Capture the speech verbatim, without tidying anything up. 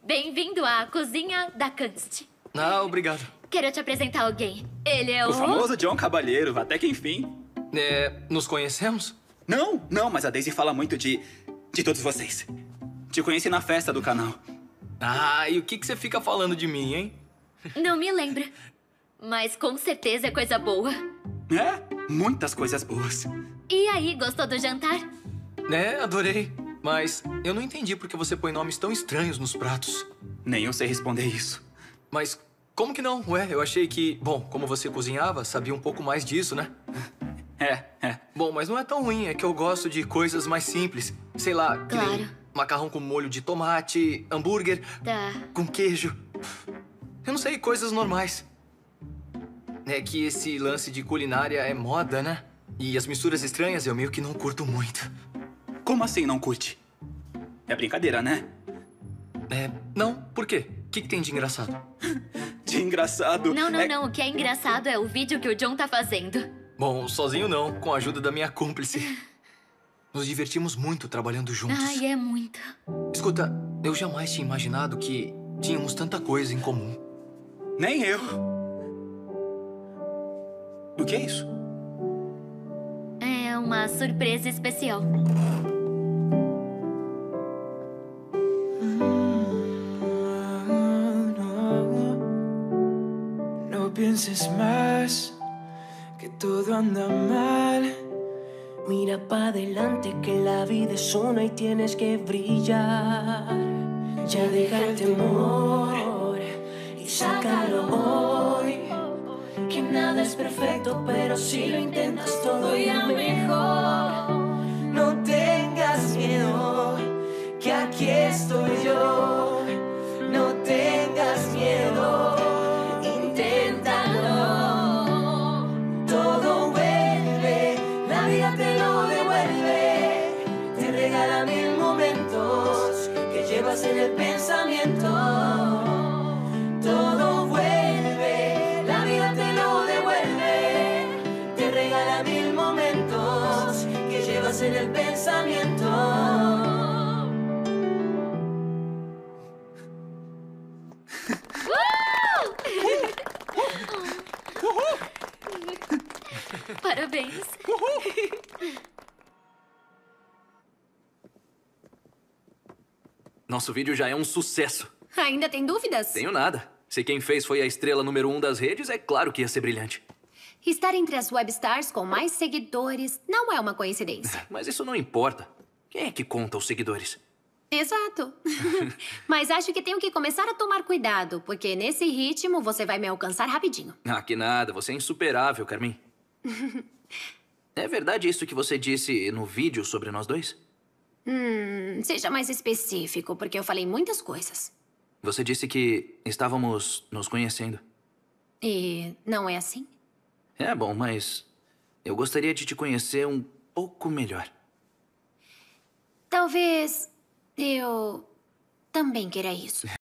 Bem-vindo à cozinha da Kunst. Ah, obrigado. Quero te apresentar alguém. Ele é o... O famoso John Cabalheiro, até que enfim. É, nos conhecemos? Não, não, mas a Daisy fala muito de... de todos vocês. Te conheci na festa do canal. Ah, e o que, que você fica falando de mim, hein? Não me lembro. Mas com certeza é coisa boa. É, muitas coisas boas. E aí, gostou do jantar? É, adorei. Mas eu não entendi por que você põe nomes tão estranhos nos pratos. Nem eu sei responder isso. Mas como que não? Ué, eu achei que... Bom, como você cozinhava, sabia um pouco mais disso, né? É, é. Bom, mas não é tão ruim. É que eu gosto de coisas mais simples. Sei lá, que nem Claro. macarrão com molho de tomate, hambúrguer Tá. com queijo. Eu não sei, coisas normais. É que esse lance de culinária é moda, né? E as misturas estranhas eu meio que não curto muito. Como assim não curte? É brincadeira, né? É... Não, por quê? O que, que tem de engraçado? De engraçado. Não, não, é... não. O que é engraçado é o vídeo que o John tá fazendo. Bom, sozinho não, com a ajuda da minha cúmplice. Nos divertimos muito trabalhando juntos. Ai, é muito. Escuta, eu jamais tinha imaginado que tínhamos tanta coisa em comum. Nem eu. O que é isso? É uma surpresa especial. No pienses más, que todo anda mal. Mira pa' adelante que la vida es una y tienes que brillar. Ya deja el temor y sácalo hoy. Que nada es perfecto, pero si lo intentas todo irá mejor. No tengas miedo, que aquí estoy yo. No tengas miedo. En el pensamiento todo vuelve, la vida te lo devuelve, te regala mil momentos que llevas en el pensamiento. Parabéns. Nosso vídeo já é um sucesso. Ainda tem dúvidas? Tenho nada. Se quem fez foi a estrela número um das redes, é claro que ia ser brilhante. Estar entre as webstars com mais seguidores não é uma coincidência. Mas isso não importa. Quem é que conta os seguidores? Exato. Mas acho que tenho que começar a tomar cuidado, porque nesse ritmo você vai me alcançar rapidinho. Ah, que nada. Você é insuperável, Carmin. É verdade isso que você disse no vídeo sobre nós dois? Hum, seja mais específico, porque eu falei muitas coisas. Você disse que estávamos nos conhecendo. E não é assim? É bom, mas eu gostaria de te conhecer um pouco melhor. Talvez eu também queira isso.